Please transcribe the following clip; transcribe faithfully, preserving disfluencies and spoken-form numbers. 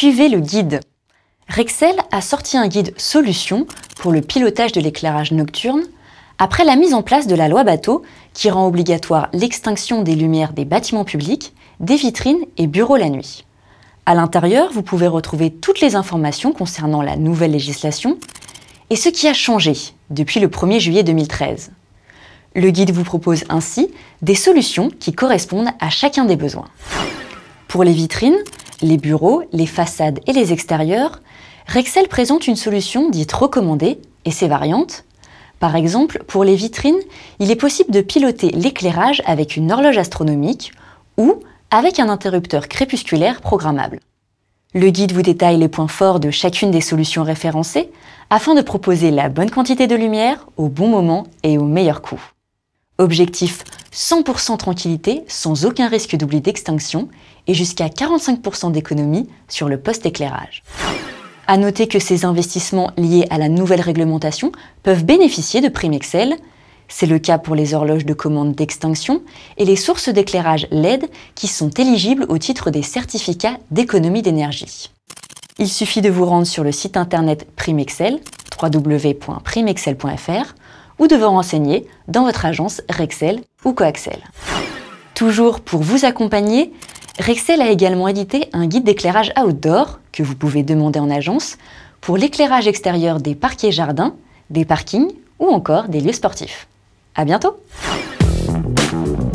Suivez le guide. Rexel a sorti un guide solution pour le pilotage de l'éclairage nocturne après la mise en place de la loi Bateau qui rend obligatoire l'extinction des lumières des bâtiments publics, des vitrines et bureaux la nuit. À l'intérieur, vous pouvez retrouver toutes les informations concernant la nouvelle législation et ce qui a changé depuis le premier juillet deux mille treize. Le guide vous propose ainsi des solutions qui correspondent à chacun des besoins. Pour les vitrines, les bureaux, les façades et les extérieurs, Rexel présente une solution dite recommandée et ses variantes. Par exemple, pour les vitrines, il est possible de piloter l'éclairage avec une horloge astronomique ou avec un interrupteur crépusculaire programmable. Le guide vous détaille les points forts de chacune des solutions référencées afin de proposer la bonne quantité de lumière au bon moment et au meilleur coût. Objectif cent pour cent tranquillité sans aucun risque d'oubli d'extinction et jusqu'à quarante-cinq pour cent d'économie sur le post-éclairage. À noter que ces investissements liés à la nouvelle réglementation peuvent bénéficier de primes Excel. C'est le cas pour les horloges de commande d'extinction et les sources d'éclairage L E D qui sont éligibles au titre des certificats d'économie d'énergie. Il suffit de vous rendre sur le site internet PrimeExcel, w w w point primexcel point f r, ou de vous renseigner dans votre agence Rexel ou Coaxel. Toujours pour vous accompagner, Rexel a également édité un guide d'éclairage outdoor que vous pouvez demander en agence pour l'éclairage extérieur des parquets jardins, des parkings ou encore des lieux sportifs. À bientôt!